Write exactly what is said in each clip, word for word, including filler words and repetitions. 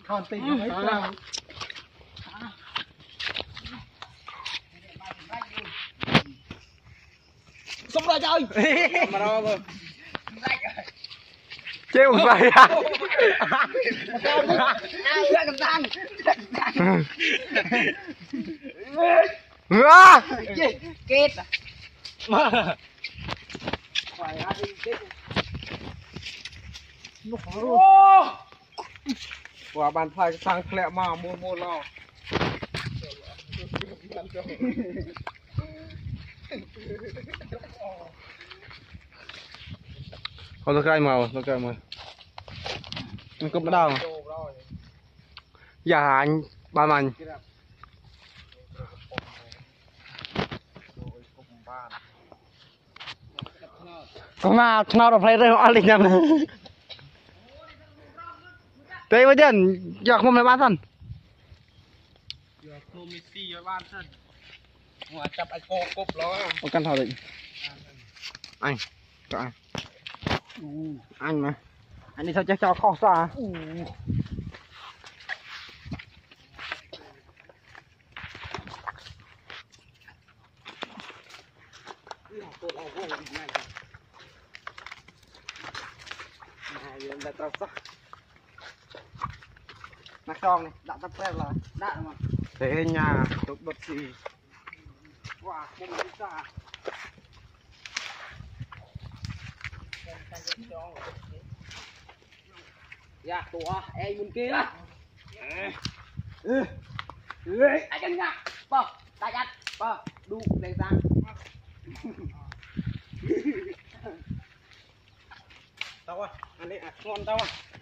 còn tình mấy sao xong rồi chơi mà đâu rồi trêu vậy à cầm tăng kết quả bàn phai sang lẹ mà mua mua lo thôi tôi cay màu tôi cay màu mình cúp đau mà dạ anh ba mình có mà nào đâu phải rồi ăn lịch nhầm này đây bây giờ giặc mồm này ba thân giặc mồm xì với ba thân ngoài chập anh cô cúp nó có căn thảo định anh cho anh anh mà anh đi sao chắc cho khó xa nạc tròn này đã tập phép là đã mà thế nhà tục bật xì wow không biết sao dạ tụa em bên kia ừ ừ ai chân nha bơ đại ăn bơ đu lên sang tao à anh đi à ngon tao à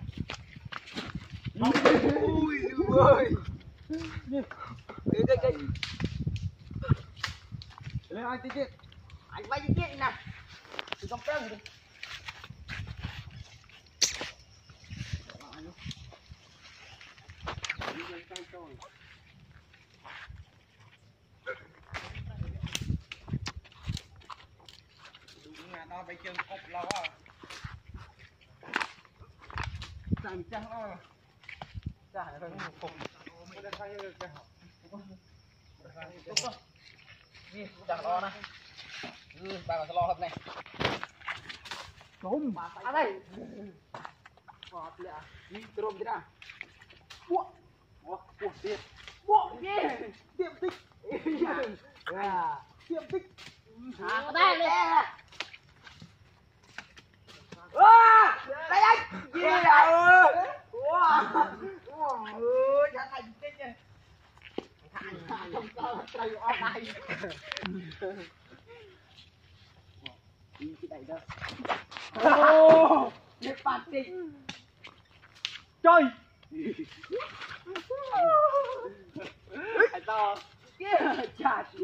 ui ơi đi đi đi lên anh tíទៀតanh bay tíទៀតnè thì không phép đi nó bay chân cục lâu à chẳng chẳng lo chả phải một cục mới được thay được cái học đi chẳng lo này ừ bà còn lo hợp này trốn à đây bọt lẹ đi trộm thế nào bua bua bua tiền bua gì tiệm tích à tiệm tích à đây đây đây anh gì à ôi ôi chả thành tích này không có trời ơi này đi cái này đâu ô biết bản tình chơi anh to kia chả gì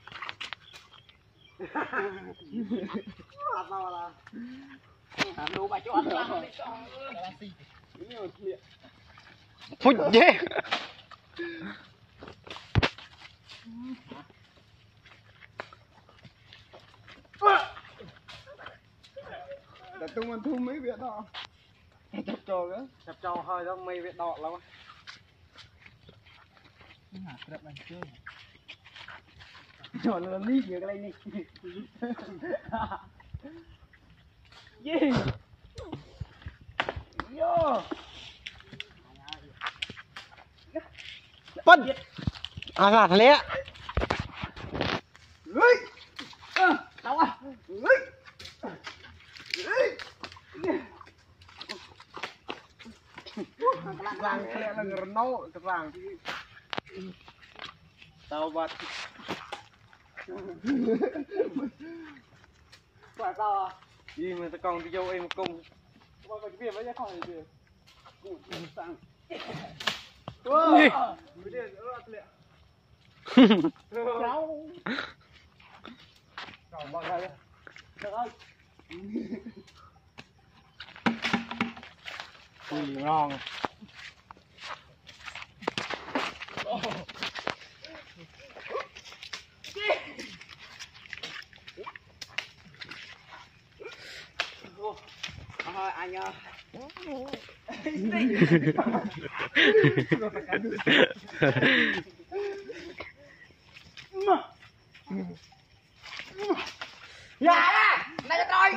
à to là đồ bà cho ăn lắm phút dễ để tôi muốn thu mấy việc đó chập trò nữa chập trò hơi đó mấy việc đỏ lắm hả đẹp này chưa trò lừa lý việc đây này gì yo bắn à gạt lẽ ơi đâu à ơi vàng lẹ là người nấu cái vàng tao bật quả tao à đi mà tao còn đi vô em cùng qua cái việc với cái con này kìa cụ sang wow mới đi ớt lẹ cháu cháu bằng đây được ơi ui ngon thôi anh ơi Dạ này rồi.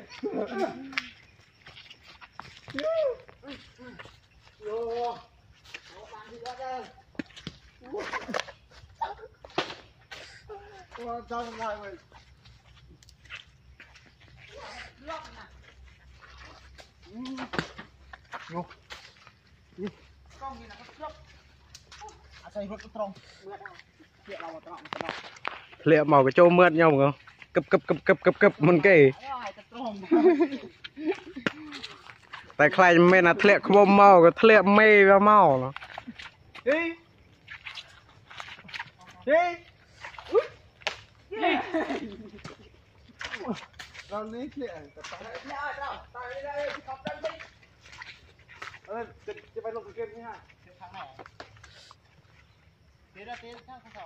Yo. Ủa sao lại vậy? Ngô. Đi. Con gì là con lốc. À xây rốt tròn. Mượt à. Liệu đâu mà tròn tròn. Liệu màu cái chỗ mượt nhau không? Cấp cấp cấp cấp cấp cấp mình kì. Tại khai mình là thliệ không màu cái thliệ mê vào màu nó. Đi. Đi. Đi. Rồi đi thliệ. Tao đi đây, học chân đi. Ơ,จะไปลงเกมนี่ฮะทางไหนเตะได้เตะทางเขา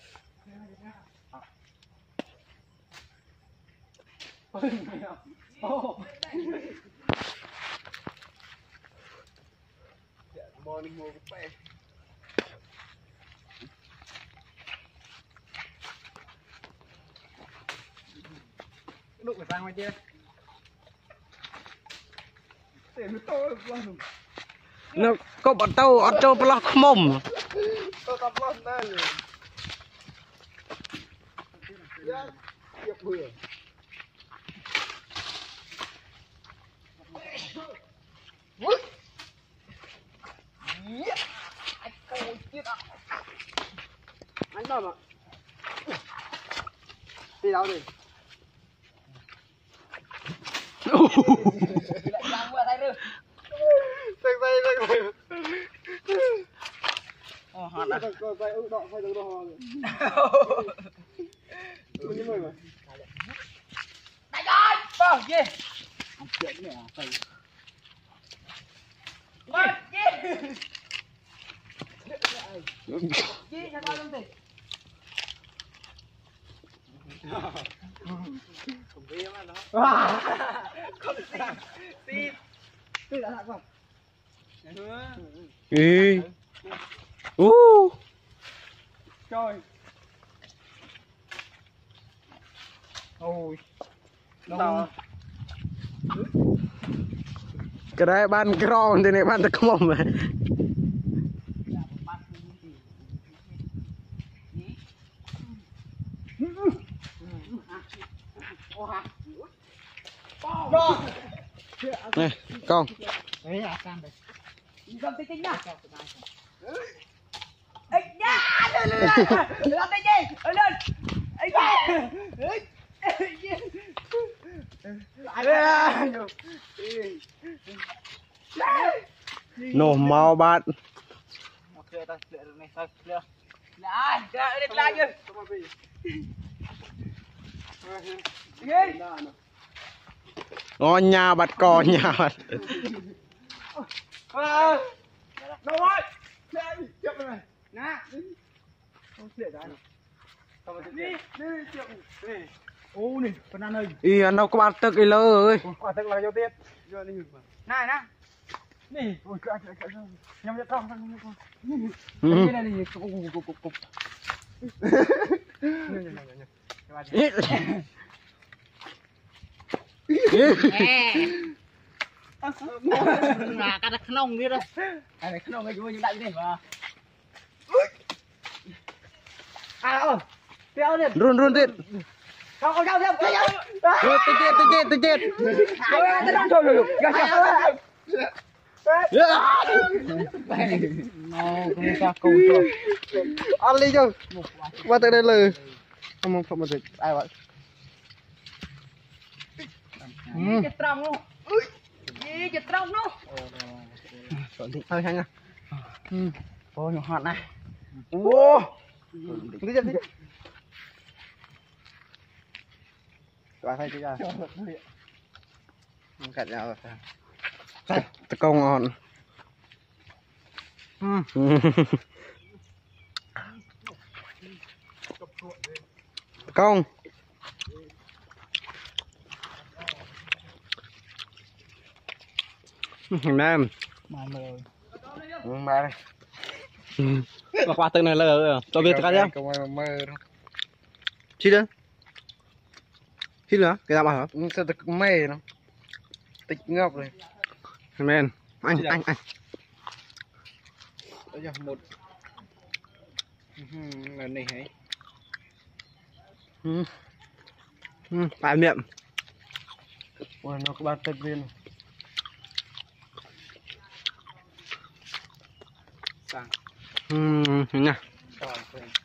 โอ้มอร์นิ่งโมกุไปลูกไปฟังมาเจ้เตะไม่โตแล้วหนุ่ม Nó có bọn tao ở châu block mồm. Tao tập lót đây rồi. Ya, tiap gue. Woi. Iya. Aku chết à. Anh đâu mà. Đi đâu đi. Lại giang qua đây rồi. Tay tay tay tay. Ồ, hot à. Tay tay ư đọ, tay đọ đọ. Mình mời mà. Tay ơi, bao gì? Không chuyện nè, tay. Ôi, gì? Gì cho tao không thể. Không biết mà nó. Không xin. Xin. Tôi đã làm không? Ý. Uh. Trời. Ôi. Đâu? Cái đấy ban gron thì này ban được không mà. Này, con. Đấy là cam đây. Con tí tính nha. Ê nha, lên lên lên. Làm cái gì? Ê lên. Ê nha. Lại đây. Nổ màu bạn. Ok, ta lựa được này, ta lựa. Lại, lại đi lại chứ. Đi. Nó nhà bật cò nhà bật. À, đâu rồi? Lại, chậm này. Nè, đi. Không lựa ra nào. Đi, đi, chậm. Đi. Ô này, phần ăn ơi. Ý anh đâu có bắt tức ý lơ ơi. Quả tức là giao tiếp. Vô đi hưởng mà. Này nè. Nè, ôi cứ ăn lại cả rồi. Nhắm cho con, con con. Cái này này cục cục cục cục cục. Nè nè nè nè. Là cái khăn đi đó. Cái này khăn ngay vô như đại này mà. À ơi. Theo đi. Run run đi. Không không không không. Rồi tôi chết tôi chết tôi chết. Rồi tôi đang thôi rồi. Gà gà. Nó không ra câu rồi. Ăn đi chứ. Qua tới đây lừ. Không không một dịch. Ai vậy? Chết trong luôn. Gì chết trong luôn. Thôi anh à. Ôi nó hot này. Wow. Đi đi đi. Qua thay chứ ra. Cắt nhau rồi. Tao công ngon. Công. Nam mà mờ mà đây mà qua từng này là ở cho biết cái nhá không ai mơ đâu chi đấy chi nữa cái nào bảo hả sao tịch mê nó tịch ngọc rồi men anh anh anh bây giờ một là này hay ừ ừ phải miệng ôi nó có ba tịch viên sang ừ nha Rồi,